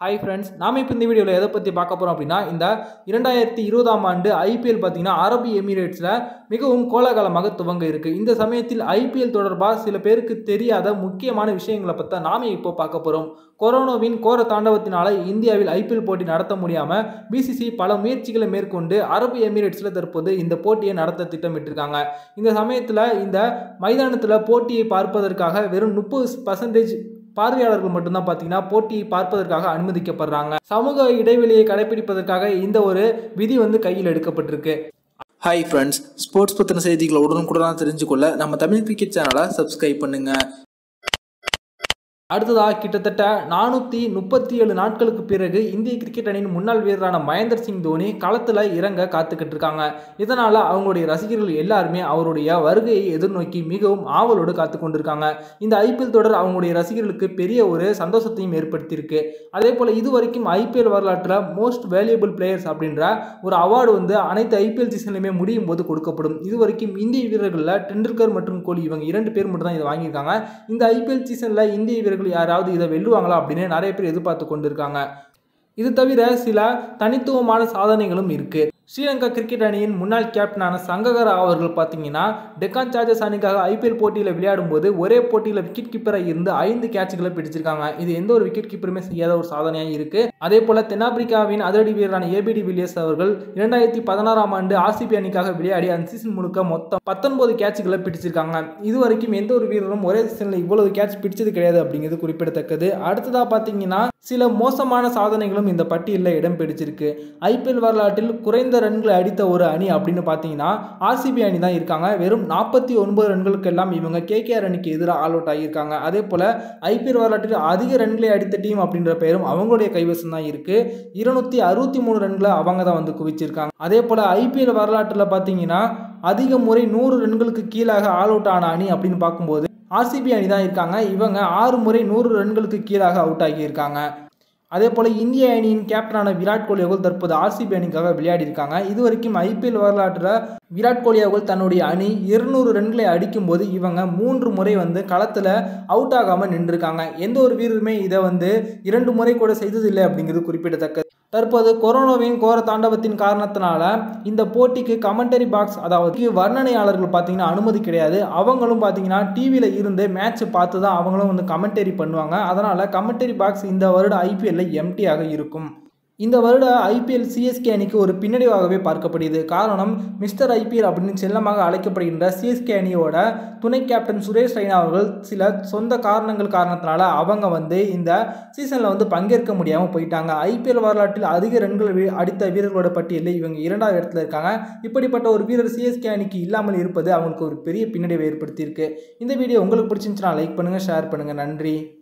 Hi friends, நாம் இப்போ இந்த வீடியோவில் எதை பற்றி பார்க்க போகிறோம் அப்படின்னா, இந்த 2020ஆம் ஆண்டு ஐபிஎல் பார்த்தீங்கன்னா அரபு எமிரேட்ஸில் மிகவும் கோலாகலமாக துவங்க இருக்குது. இந்த சமயத்தில் ஐபிஎல் தொடர்பாக சில பேருக்கு தெரியாத முக்கியமான விஷயங்களை பற்றி நாம் இப்போ பார்க்க போகிறோம். கொரோனாவின் கோர தாண்டவத்தினால இந்தியாவில் ஐபிஎல் போட்டி நடத்த முடியாமல் பிசிசி பல முயற்சிகளை மேற்கொண்டு அரபு எமிரேட்ஸில் தற்போது இந்த போட்டியை நடத்த திட்டமிட்டிருக்காங்க. இந்த சமயத்தில் இந்த மைதானத்தில் போட்டியை பார்ப்பதற்காக வெறும் 30% பார்வையாளர்கள் மட்டும்தான் பார்த்தீங்கன்னா போட்டியை பார்ப்பதற்காக அனுமதிக்கப்படுறாங்க. சமூக இடைவெளியை கடைபிடிப்பதற்காக இந்த ஒரு விதி கையில் எடுக்கப்பட்டிருக்கு. ஹாய் ஃப்ரெண்ட்ஸ், ஸ்போர்ட்ஸ் பற்றின செய்திகளை உடனுக்குடன் தெரிஞ்சுக்கொள்ள நம்ம தமிழ் கிரிக்கெட் சேனலை சப்ஸ்கிரைப் பண்ணுங்க. அடுத்ததாக கிட்டத்தட்ட 437 நாட்களுக்கு பிறகு இந்திய கிரிக்கெட் அணியின் முன்னாள் வீரரான மகேந்திர சிங் தோனி களத்தில் இறங்க காத்துக்கிட்டு இருக்காங்க. இதனால் அவங்களுடைய ரசிகர்கள் எல்லாருமே அவருடைய வருகையை எதிர்நோக்கி மிகவும் ஆவலோடு காத்து கொண்டிருக்காங்க. இந்த ஐபிஎல் தொடர் அவங்களுடைய ரசிகர்களுக்கு பெரிய ஒரு சந்தோஷத்தையும் ஏற்படுத்தியிருக்கு. அதே போல் இதுவரைக்கும் ஐபிஎல் வரலாற்றில் மோஸ்ட் வேல்யூபிள் பிளேயர்ஸ் அப்படின்ற ஒரு அவார்டு அனைத்து ஐபிஎல் சீசன்லையுமே முடியும் போது கொடுக்கப்படும். இதுவரைக்கும் இந்திய வீரர்களில் டெண்டுல்கர் மற்றும் கோலி இவங்க 2 பேர் மட்டும் தான் இதை வாங்கியிருக்காங்க. இந்த ஐபிஎல் சீசனில் இந்திய வீரர்கள் யாராவது இதை வெல்லுவாங்களா அப்படின்னு நிறைய பேர் எதிர்பார்த்து கொண்டிருக்காங்க. இது தவிர சில தனித்துவமான சாதனைகளும் இருக்கு. ஸ்ரீலங்கா கிரிக்கெட் அணியின் முன்னாள் கேப்டனான சங்ககரா அவர்கள் பார்த்தீங்கன்னா டெக்கான் சார்ஜர்ஸ் அணிக்காக ஐபிஎல் போட்டியில் விளையாடும் போது ஒரே போட்டியில் விக்கெட் கீப்பராக இருந்து 5 கேட்சுகளை பிடிச்சிருக்காங்க. இது எந்த ஒரு விக்கெட் கீப்பருமே செய்யாத ஒரு சாதனையாக இருக்கு. அதே போல தென்னாப்பிரிக்காவின் அதிரடி வீரரான ஏபிடி வில்லியர்ஸ் அவர்கள் 2016ஆம் ஆண்டு ஆர்சிபி அணிக்காக விளையாடி அந்த சீசன் முழுக்க மொத்தம் 19 கேட்சுகளை பிடிச்சிருக்காங்க. இதுவரைக்கும் எந்த ஒரு வீரரும் ஒரே சீசனில் இவ்வளவு கேட்ச் பிடிச்சது கிடையாது அப்படிங்கிறது குறிப்பிடத்தக்கது. அடுத்ததாக பார்த்தீங்கன்னா சில மோசமான சாதனைகளும் இந்த பட்டியலில் இடம் பிடிச்சிருக்கு. ஐபிஎல் வரலாற்றில் குறைந்த ரன்களை அடித்த ஒரு அணி அப்படின்னு பார்த்தீங்கன்னா ஆர்சிபி அணி தான் இருக்காங்க. வெறும் 49 ரன்களுக்கெல்லாம் இவங்க கேகேஆர் அணிக்கு எதிராக ஆல் அவுட் ஆகியிருக்காங்க. அதே போல் ஐபிஎல் வரலாற்றில் அதிக ரன்களை அடித்த டீம் அப்படின்ற பெயரும் அவங்களுடைய கைவசம் தான் இருக்கு. 263 ரன்களை அவங்க தான் குவிச்சிருக்காங்க. அதே போல் ஐபிஎல் வரலாற்றில் பார்த்தீங்கன்னா அதிக முறை 100 ரன்களுக்கு கீழாக ஆல் அவுட் ஆன அணி அப்படின்னு பார்க்கும்போது ஆர்சிபி அணி தான் இருக்காங்க. இவங்க 6 முறை 100 ரன்களுக்கு கீழாக அவுட் ஆகியிருக்காங்க. அதே போல் இந்திய அணியின் கேப்டனான விராட் கோலி அவர்கள் தற்போது ஆர்சிபி அணிக்காக விளையாடி இருக்காங்க. இதுவரைக்கும் ஐபிஎல் வரலாற்றில் விராட் கோலி அவர்கள் தன்னுடைய அணி 200 ரன்களை அடிக்கும் போது இவங்க 3 முறை களத்தில் அவுட் ஆகாமல் நின்றுருக்காங்க. எந்த ஒரு வீரருமே இதை 2 முறை கூட செய்ததில்லை அப்படிங்கிறது குறிப்பிடத்தக்கது. தற்போது கொரோனாவின் கோர தாண்டவத்தின் காரணத்தினால இந்த போட்டிக்கு கமெண்டரி பாக்ஸ், அதாவது வர்ணனையாளர்கள் பார்த்தீங்கன்னா அனுமதி கிடையாது. அவங்களும் பார்த்தீங்கன்னா டிவியில் இருந்து மேட்ச் பார்த்து தான் அவங்களும் கமெண்டரி பண்ணுவாங்க. அதனால் கமெண்டரி பாக்ஸ் இந்த வருட ஐபிஎல்ல எம்டியாக இருக்கும். இந்த வருட ஐபிஎல் சிஎஸ்கே அணிக்கு ஒரு பின்னடைவாகவே பார்க்கப்படுகிறது. காரணம், மிஸ்டர் ஐபிஎல் அப்படின்னு செல்லமாக அழைக்கப்படுகின்ற சிஎஸ்கே அணியோட துணை கேப்டன் சுரேஷ் ரெய்னா அவர்கள் சில சொந்த காரணத்தினால அவங்க இந்த சீசனில் பங்கேற்க முடியாமல் போயிட்டாங்க. ஐபிஎல் வரலாற்றில் அதிக ரன்கள் அடித்த வீரர்களோட பட்டியலில் இவங்க 2வது இடத்துல இருக்காங்க. இப்படிப்பட்ட ஒரு வீரர் சிஎஸ்கே அணிக்கு இல்லாமல் இருப்பது அவங்களுக்கு ஒரு பெரிய பின்னடைவை ஏற்படுத்தியிருக்கு. இந்த வீடியோ உங்களுக்கு பிடிச்சிருந்துச்சுன்னா லைக் பண்ணுங்கள், ஷேர் பண்ணுங்கள். நன்றி.